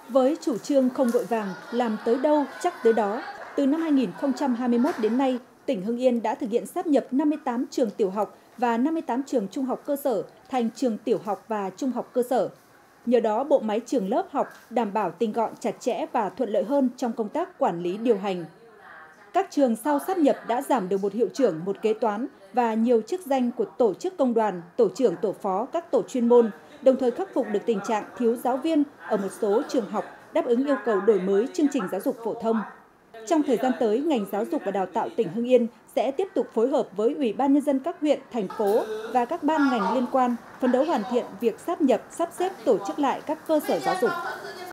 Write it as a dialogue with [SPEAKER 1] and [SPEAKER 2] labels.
[SPEAKER 1] Với chủ trương không vội vàng, làm tới đâu chắc tới đó, từ năm 2021 đến nay, tỉnh Hưng Yên đã thực hiện sáp nhập 58 trường tiểu học và 58 trường trung học cơ sở thành trường tiểu học và trung học cơ sở. Nhờ đó, bộ máy trường lớp học đảm bảo tinh gọn, chặt chẽ và thuận lợi hơn trong công tác quản lý điều hành. Các trường sau sáp nhập đã giảm được một hiệu trưởng, một kế toán và nhiều chức danh của tổ chức công đoàn, tổ trưởng, tổ phó, các tổ chuyên môn, đồng thời khắc phục được tình trạng thiếu giáo viên ở một số trường học đáp ứng yêu cầu đổi mới chương trình giáo dục phổ thông. Trong thời gian tới, ngành giáo dục và đào tạo tỉnh Hưng Yên sẽ tiếp tục phối hợp với Ủy ban Nhân dân các huyện, thành phố và các ban ngành liên quan phấn đấu hoàn thiện việc sáp nhập, sắp xếp tổ chức lại các cơ sở giáo dục.